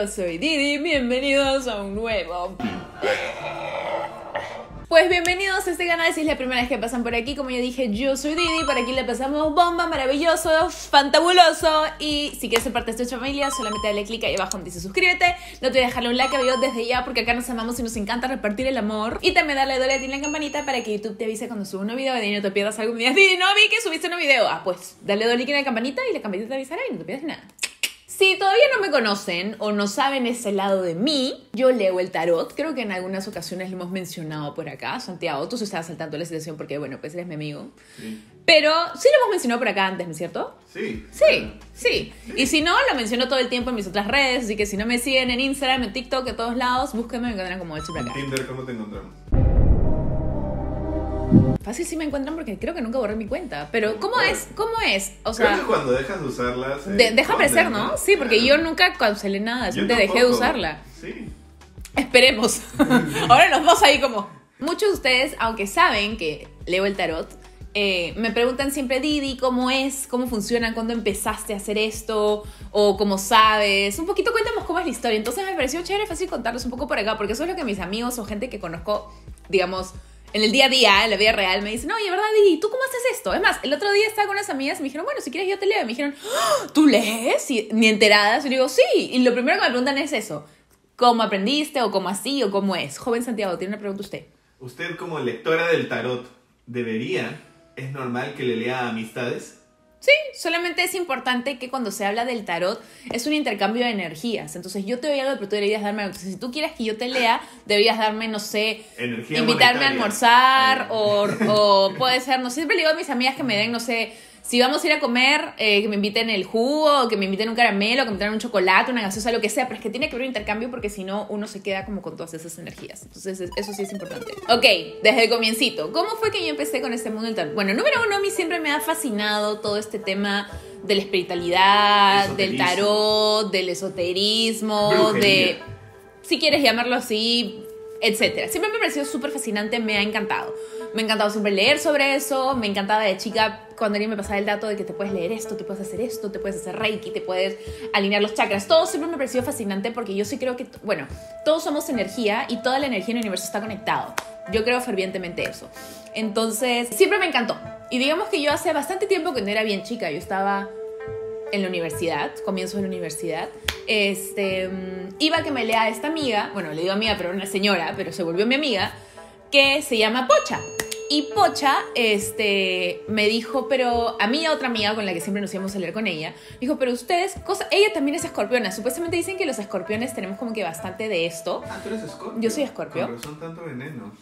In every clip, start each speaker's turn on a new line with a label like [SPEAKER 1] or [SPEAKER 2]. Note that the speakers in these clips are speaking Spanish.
[SPEAKER 1] yo soy Didi, bienvenidos a un nuevo... Pues bienvenidos a este canal si es la primera vez que pasan por aquí. Como ya dije, yo soy Didi, por aquí le pasamos bomba, maravilloso, fantabuloso. Y si quieres ser parte de esta familia, solamente dale click ahí abajo donde dice suscríbete. No te voy a dejarle un like al video desde ya porque acá nos amamos y nos encanta repartir el amor. Y también darle a la campanita para que YouTube te avise cuando suba un nuevo video y no te pierdas algún día. Didi, no vi que subiste un video. Ah, pues dale click en la campanita y la campanita te avisará y no te pierdas nada. Si todavía no me conocen o no saben ese lado de mí, yo leo el tarot. Creo que en algunas ocasiones lo hemos mencionado por acá. Santiago, tú se estabas saltando la situación porque, bueno, pues eres mi amigo. Sí. Pero sí lo hemos mencionado por acá antes, ¿no es cierto?
[SPEAKER 2] Sí.
[SPEAKER 1] Sí. Y si no, lo menciono todo el tiempo en mis otras redes. Así que si no me siguen en Instagram, en TikTok, en todos lados, búsquenme, me encuentran como el Super acá.
[SPEAKER 2] En Tinder, ¿cómo te encontramos?
[SPEAKER 1] Fácil sí me encuentran porque creo que nunca borré mi cuenta. Pero ¿cómo es? O sea,
[SPEAKER 2] creo que cuando dejas de usarla
[SPEAKER 1] deja aparecer, ¿no? Sí, porque yo nunca cancelé nada, simplemente dejé de usarla.
[SPEAKER 2] Sí.
[SPEAKER 1] Esperemos. Ahora los dos ahí como... Muchos de ustedes, aunque saben que leo el tarot, me preguntan siempre, Didi, ¿cómo es? ¿Cómo funciona? ¿Cuándo empezaste a hacer esto? ¿O cómo sabes? Un poquito cuéntanos cómo es la historia. Entonces me pareció chévere, fácil contarles un poco por acá, porque eso es lo que mis amigos o gente que conozco, digamos... En el día a día, en la vida real, me dicen, oye, ¿verdad, Didi? ¿Tú cómo haces esto? Es más, el otro día estaba con unas amigas y me dijeron, bueno, si quieres yo te leo. Y me dijeron, ¿tú lees? Y ni enteradas. Y yo digo, sí. Y lo primero que me preguntan es eso. ¿Cómo aprendiste? ¿O cómo así? ¿O cómo es? Joven Santiago, tiene una pregunta usted.
[SPEAKER 2] Usted como lectora del tarot, ¿es normal que le lea a amistades?
[SPEAKER 1] Sí, solamente es importante que cuando se habla del tarot es un intercambio de energías. Entonces yo te doy algo, pero tú deberías darme algo. Entonces si tú quieres que yo te lea, deberías darme, no sé,
[SPEAKER 2] energía
[SPEAKER 1] invitarme
[SPEAKER 2] monetaria.
[SPEAKER 1] A almorzar o puede ser, no sé, siempre le digo a mis amigas que me den, no sé, si vamos a ir a comer, que me inviten el jugo, que me inviten un caramelo, que me traigan un chocolate, una gaseosa, lo que sea, pero es que tiene que haber un intercambio porque si no, uno se queda como con todas esas energías. Entonces, eso sí es importante. Ok, desde el comiencito, ¿cómo fue que yo empecé con este mundo del tarot? Bueno, número uno, a mí siempre me ha fascinado todo este tema de la espiritualidad, del tarot, del esoterismo,
[SPEAKER 2] brujería,
[SPEAKER 1] si quieres llamarlo así, etcétera. Siempre me ha parecido súper fascinante, me ha encantado. Me ha encantado siempre leer sobre eso, me encantaba de chica cuando alguien me pasaba el dato de que te puedes leer esto, te puedes hacer esto, te puedes hacer reiki, te puedes alinear los chakras. Todo siempre me ha parecido fascinante porque yo sí creo que, bueno, todos somos energía y toda la energía en el universo está conectado. Yo creo fervientemente eso. Entonces, siempre me encantó. Y digamos que yo hace bastante tiempo que no era bien chica, yo estaba en la universidad, comienzo de la universidad, iba a que me lea esta amiga, bueno, le digo amiga, pero era una señora, pero se volvió mi amiga, que se llama Pocha. Y Pocha, me dijo, pero a mí, a otra amiga con la que siempre nos íbamos a leer con ella, dijo, pero ustedes, ella también es escorpiona. Supuestamente dicen que los escorpiones tenemos como que bastante de esto.
[SPEAKER 2] Ah, ¿tú eres escorpio?
[SPEAKER 1] Yo soy escorpio.
[SPEAKER 2] Con razón tanto veneno.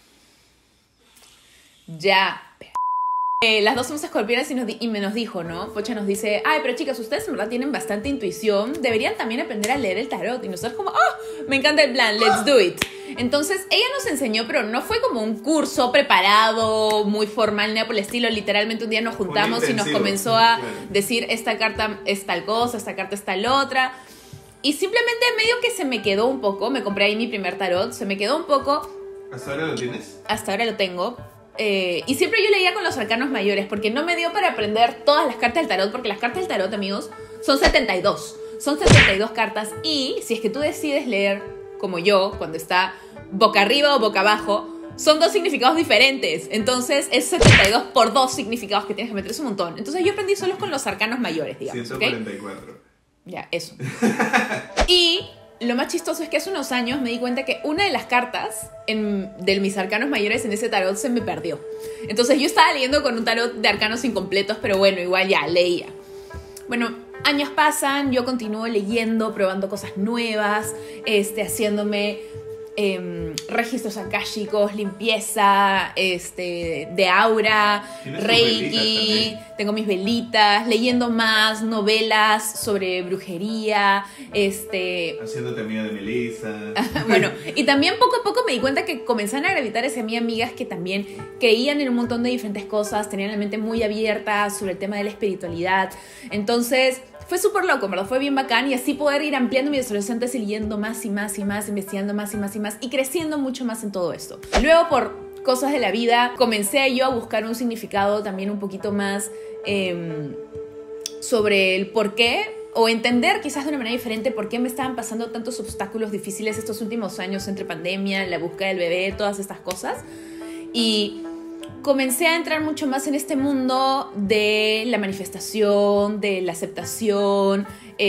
[SPEAKER 1] Ya, las dos somos escorpionas y me nos dijo, ¿no? Pocha nos dice, ay, pero chicas, ustedes en verdad tienen bastante intuición, deberían también aprender a leer el tarot. Y nosotros como, me encanta el plan, let's do it. Entonces, ella nos enseñó, pero no fue como un curso preparado, muy formal, nada por el estilo. Literalmente un día nos juntamos y nos comenzó a decir, esta carta es tal cosa, esta carta es tal otra. Y simplemente medio que se me quedó un poco, me compré ahí mi primer tarot, se me quedó un poco.
[SPEAKER 2] ¿Hasta ahora lo tienes?
[SPEAKER 1] Hasta ahora lo tengo. Y siempre yo leía con los arcanos mayores porque no me dio para aprender todas las cartas del tarot, porque las cartas del tarot, amigos, son 72. Son 72 cartas y si es que tú decides leer como yo, cuando está boca arriba o boca abajo, son dos significados diferentes. Entonces es 72 por dos significados que tienes que meter, es un montón. Entonces yo aprendí solo con los arcanos mayores, digamos.
[SPEAKER 2] 144.
[SPEAKER 1] ¿Okay? Ya, eso. Y lo más chistoso es que hace unos años me di cuenta que una de las cartas de mis arcanos mayores en ese tarot se me perdió. Entonces yo estaba leyendo con un tarot de arcanos incompletos, pero bueno, igual ya, leía. Bueno, años pasan, yo continúo leyendo, probando cosas nuevas, haciéndome registros akáshicos, limpieza, de aura, reiki, tengo mis velitas, leyendo más novelas sobre brujería,
[SPEAKER 2] haciéndote amiga de Melissa.
[SPEAKER 1] Bueno, y también poco a poco me di cuenta que comenzaron a gravitar hacia mí amigas que también creían en un montón de diferentes cosas, tenían la mente muy abierta sobre el tema de la espiritualidad. Entonces fue súper loco, ¿verdad? Fue bien bacán y así poder ir ampliando mis horizontes y leyendo más y más y más, investigando más y más y más y creciendo mucho más en todo esto. Luego, por cosas de la vida, comencé yo a buscar un significado también un poquito más sobre el por qué o entender quizás de una manera diferente por qué me estaban pasando tantos obstáculos difíciles estos últimos años entre pandemia, la búsqueda del bebé, todas estas cosas. Y comencé a entrar mucho más en este mundo de la manifestación, de la aceptación,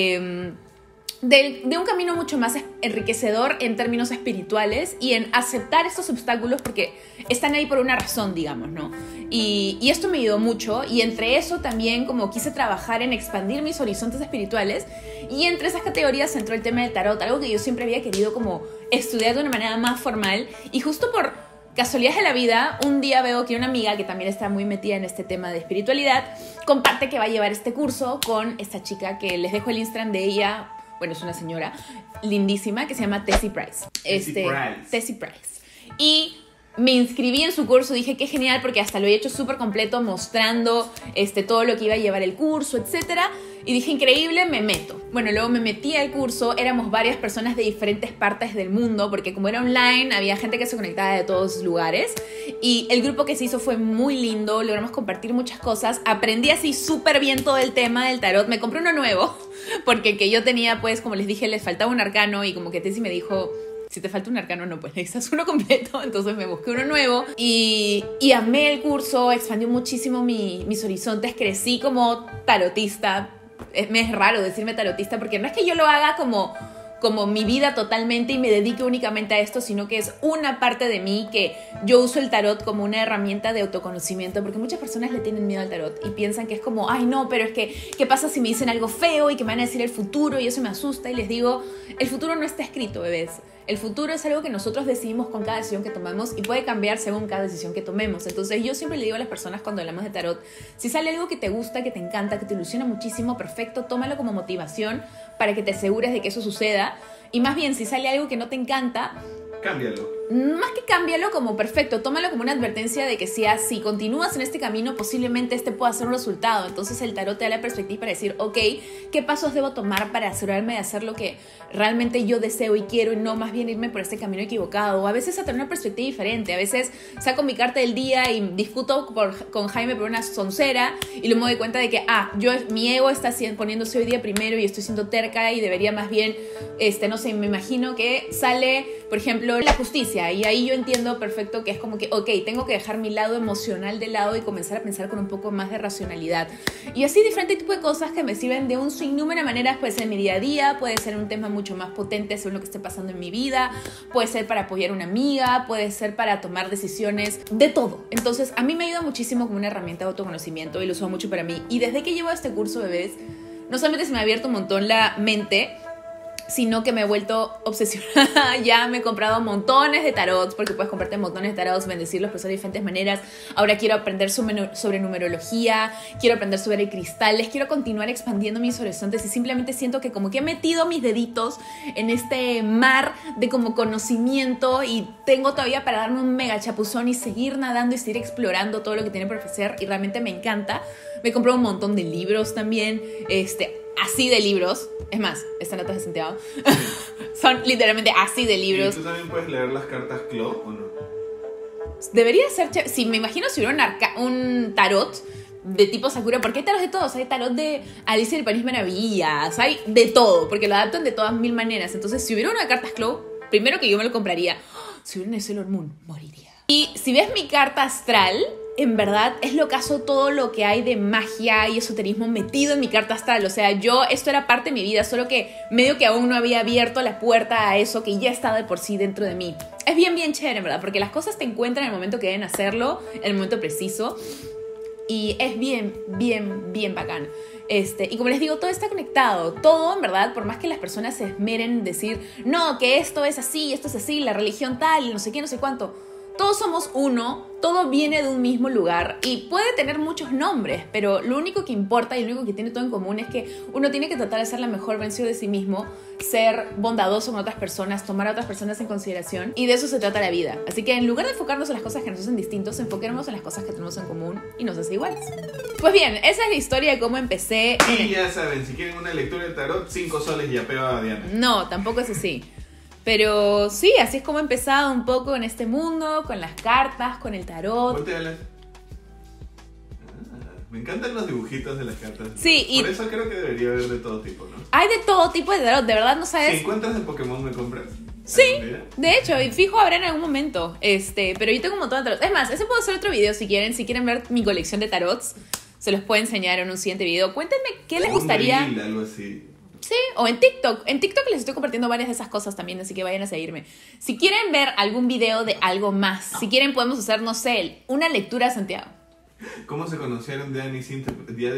[SPEAKER 1] de un camino mucho más enriquecedor en términos espirituales y en aceptar estos obstáculos porque están ahí por una razón, digamos, ¿no? Y esto me ayudó mucho, y entre eso también como quise trabajar en expandir mis horizontes espirituales, y entre esas categorías entró el tema del tarot, algo que yo siempre había querido como estudiar de una manera más formal, y justo por casualidades de la vida, un día veo que una amiga que también está muy metida en este tema de espiritualidad comparte que va a llevar este curso con esta chica que les dejo el Instagram de ella. Bueno, es una señora lindísima que se llama Tessie Price. Tessie Price. Y me inscribí en su curso, dije qué genial porque hasta lo he hecho súper completo mostrando todo lo que iba a llevar el curso, etc. Y dije increíble, me meto. Bueno, luego me metí al curso, éramos varias personas de diferentes partes del mundo porque como era online había gente que se conectaba de todos lugares y el grupo que se hizo fue muy lindo, logramos compartir muchas cosas, aprendí así súper bien todo el tema del tarot, me compré uno nuevo porque el que yo tenía pues como les dije les faltaba un arcano y como que Tessie me dijo si te falta un arcano no pues necesitas uno completo, entonces me busqué uno nuevo y amé el curso, expandió muchísimo mis horizontes, crecí como tarotista. Me es raro decirme tarotista porque no es que yo lo haga como mi vida totalmente y me dedique únicamente a esto, sino que es una parte de mí que yo uso el tarot como una herramienta de autoconocimiento, porque muchas personas le tienen miedo al tarot y piensan que es como, ay no, pero es que, ¿qué pasa si me dicen algo feo y que me van a decir el futuro? Y eso me asusta y les digo, el futuro no está escrito, bebés. El futuro es algo que nosotros decidimos con cada decisión que tomamos y puede cambiar según cada decisión que tomemos. Entonces yo siempre le digo a las personas cuando hablamos de tarot, si sale algo que te gusta, que te encanta, que te ilusiona muchísimo, perfecto, tómalo como motivación para que te asegures de que eso suceda. Y más bien, si sale algo que no te encanta,
[SPEAKER 2] cámbialo.
[SPEAKER 1] Más que cámbialo como perfecto, tómalo como una advertencia de que si continúas en este camino, posiblemente este pueda ser un resultado. Entonces el tarot te da la perspectiva para decir, ok, ¿qué pasos debo tomar para asegurarme de hacer lo que realmente yo deseo y quiero y no más bien irme por este camino equivocado? O a veces a tener una perspectiva diferente, a veces saco mi carta del día y discuto con Jaime por una soncera y luego me doy cuenta de que, mi ego está poniéndose hoy día primero y estoy siendo terca y debería más bien, no sé, me imagino que sale, por ejemplo, la justicia. Y ahí yo entiendo perfecto que es como que, ok, tengo que dejar mi lado emocional de lado y comenzar a pensar con un poco más de racionalidad. Y así diferentes tipos de cosas que me sirven de un sinnúmero de maneras. Puede ser en mi día a día, puede ser un tema mucho más potente según lo que esté pasando en mi vida, puede ser para apoyar a una amiga, puede ser para tomar decisiones, de todo. Entonces a mí me ayuda muchísimo como una herramienta de autoconocimiento y lo uso mucho para mí. Y desde que llevo este curso, bebés, no solamente se me ha abierto un montón la mente, sino que me he vuelto obsesionada. Ya me he comprado montones de tarots, porque puedes comprarte montones de tarots, bendecirlos de diferentes maneras. Ahora quiero aprender sobre numerología, quiero aprender sobre cristales, quiero continuar expandiendo mis horizontes y simplemente siento que como que he metido mis deditos en este mar de como conocimiento y tengo todavía para darme un mega chapuzón y seguir nadando y seguir explorando todo lo que tiene por ofrecer y realmente me encanta. Me compré un montón de libros también, así de libros. Es más, estas notas de Santiago son literalmente así de libros.
[SPEAKER 2] ¿Y tú también puedes leer las cartas Claw o no?
[SPEAKER 1] Debería ser sí, me imagino si hubiera un tarot de tipo Sakura, porque hay tarot de todos. Hay tarot de Alicia del País Maravillas, hay de todo, porque lo adaptan de todas mil maneras. Entonces, si hubiera una carta Claw, primero que yo me lo compraría. Si hubiera un Sailor Moon, moriría. Y si ves mi carta astral, en verdad es lo caso todo lo que hay de magia y esoterismo metido en mi carta astral. O sea, esto era parte de mi vida, solo que medio que aún no había abierto la puerta a eso que ya estaba de por sí dentro de mí. Es bien, bien chévere, en verdad, porque las cosas te encuentran en el momento que deben hacerlo, en el momento preciso. Y es bien, bien, bien bacán. Y como les digo, todo está conectado. Todo, en verdad, por más que las personas se esmeren en decir, no, que esto es así, la religión tal, no sé qué, no sé cuánto. Todos somos uno, todo viene de un mismo lugar y puede tener muchos nombres, pero lo único que importa y lo único que tiene todo en común es que uno tiene que tratar de ser la mejor versión de sí mismo, ser bondadoso con otras personas, tomar a otras personas en consideración, y de eso se trata la vida. Así que en lugar de enfocarnos en las cosas que nos hacen distintos, enfoquémonos en las cosas que tenemos en común y nos hace iguales. Pues bien, esa es la historia de cómo empecé.
[SPEAKER 2] Y ya saben, si quieren una lectura de tarot, 5 soles y apego a Diana.
[SPEAKER 1] No, tampoco es así. Pero sí, así es como he empezado un poco en este mundo, con las cartas, con el tarot.
[SPEAKER 2] Voltéalas. Me encantan los dibujitos de las cartas.
[SPEAKER 1] Sí, y
[SPEAKER 2] por eso creo que debería haber de todo tipo, ¿no?
[SPEAKER 1] hay de todo tipo de tarot, de verdad no sabes.
[SPEAKER 2] Si encuentras de Pokémon, ¿me compras?
[SPEAKER 1] Sí,
[SPEAKER 2] ¿Algún día?
[SPEAKER 1] de hecho, y fijo habrá en algún momento. Pero yo tengo un montón de tarot. Es más, ese puedo hacer otro video si quieren. Si quieren ver mi colección de tarots, se los puedo enseñar en un siguiente video. Cuéntenme qué les
[SPEAKER 2] Un
[SPEAKER 1] gustaría.
[SPEAKER 2] reel, algo así.
[SPEAKER 1] Sí, o en TikTok. En TikTok les estoy compartiendo varias de esas cosas también, así que vayan a seguirme. Si quieren ver algún video de algo más, si quieren podemos hacer, no sé, una lectura de Santiago.
[SPEAKER 2] ¿Cómo se conocieron Diana y Cintia?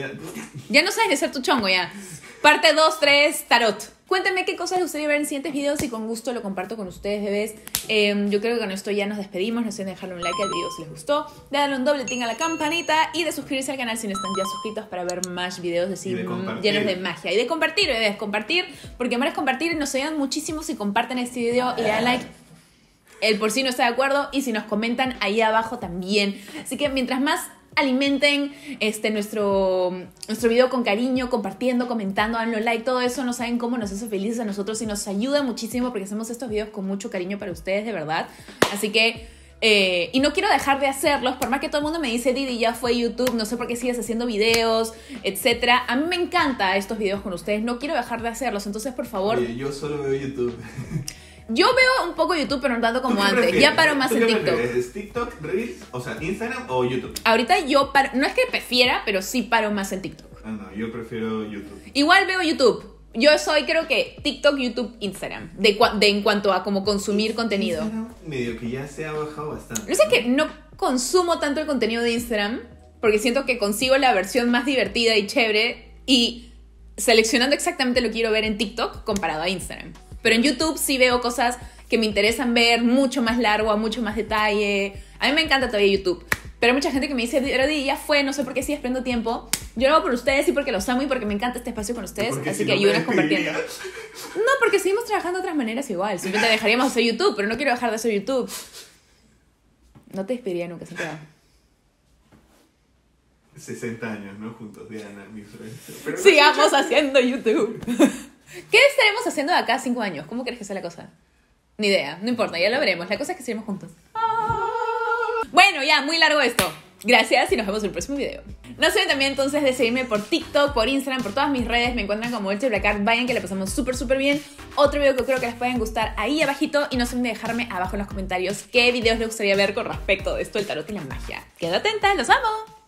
[SPEAKER 1] Ya no sabes de ser tu chongo ya. Parte 2, 3, tarot. Cuéntenme qué cosas les gustaría ver en siguientes videos y con gusto lo comparto con ustedes, bebés. Yo creo que con esto ya nos despedimos. No se olviden de dejarle un like al video si les gustó, de darle un doble ting a la campanita y de suscribirse al canal si no están ya suscritos para ver más videos así llenos de magia. Y de compartir, bebés, compartir, porque amor es compartir y nos ayudan muchísimo si comparten este video y le dan like. El por si no está de acuerdo y si nos comentan ahí abajo también. Así que mientras más alimenten nuestro video con cariño, compartiendo, comentando, danle like, todo eso no saben cómo nos hace felices a nosotros y nos ayuda muchísimo porque hacemos estos videos con mucho cariño para ustedes, de verdad. Así que, y no quiero dejar de hacerlos, por más que todo el mundo me dice, Didi, ya fue YouTube, no sé por qué sigues haciendo videos, etcétera. A mí me encantan estos videos con ustedes, no quiero dejar de hacerlos, entonces por favor...
[SPEAKER 2] Oye, yo solo veo YouTube.
[SPEAKER 1] Yo veo un poco YouTube, pero no tanto como antes.
[SPEAKER 2] Prefieres?
[SPEAKER 1] Ya paro más en TikTok.
[SPEAKER 2] ¿Es TikTok, Reels, o sea, Instagram o YouTube?
[SPEAKER 1] Ahorita yo paro, no es que prefiera, pero sí paro más en TikTok.
[SPEAKER 2] Ah, no, yo prefiero YouTube.
[SPEAKER 1] Igual veo YouTube. Yo soy, creo que, TikTok, YouTube, Instagram. En cuanto a como consumir contenido.
[SPEAKER 2] Instagram medio que ya se ha bajado bastante.
[SPEAKER 1] Yo sé que no consumo tanto el contenido de Instagram, porque siento que consigo la versión más divertida y chévere y seleccionando exactamente lo que quiero ver en TikTok comparado a Instagram. Pero en YouTube sí veo cosas que me interesan ver, mucho más largo, a mucho más detalle. A mí me encanta todavía YouTube. Pero hay mucha gente que me dice, pero ya fue, no sé por qué sigues perdiendo tiempo. Yo lo hago por ustedes y porque los amo y porque me encanta este espacio con ustedes. Así
[SPEAKER 2] si
[SPEAKER 1] que
[SPEAKER 2] no
[SPEAKER 1] ayúdenos compartiendo. No, porque seguimos trabajando de otras maneras igual. Simplemente dejaríamos de hacer YouTube, pero no quiero dejar de hacer YouTube. No te despediría nunca, Santiago.
[SPEAKER 2] 60 años, ¿no? Juntos, Diana, mi friend.
[SPEAKER 1] Sigamos haciendo YouTube. ¿Qué estaremos haciendo de acá a 5 años? ¿Cómo crees que sea la cosa? Ni idea, no importa, ya lo veremos. La cosa es que seguimos juntos. Bueno, ya, muy largo esto. Gracias y nos vemos en el próximo video. No se olviden también entonces de seguirme por TikTok, por Instagram, por todas mis redes. Me encuentran como Elche Blackart. Vayan que la pasamos súper bien. Otro video que creo que les pueden gustar ahí abajito. Y no se olviden de dejarme abajo en los comentarios qué videos les gustaría ver con respecto de esto del tarot y la magia. Quedo atenta, los amo.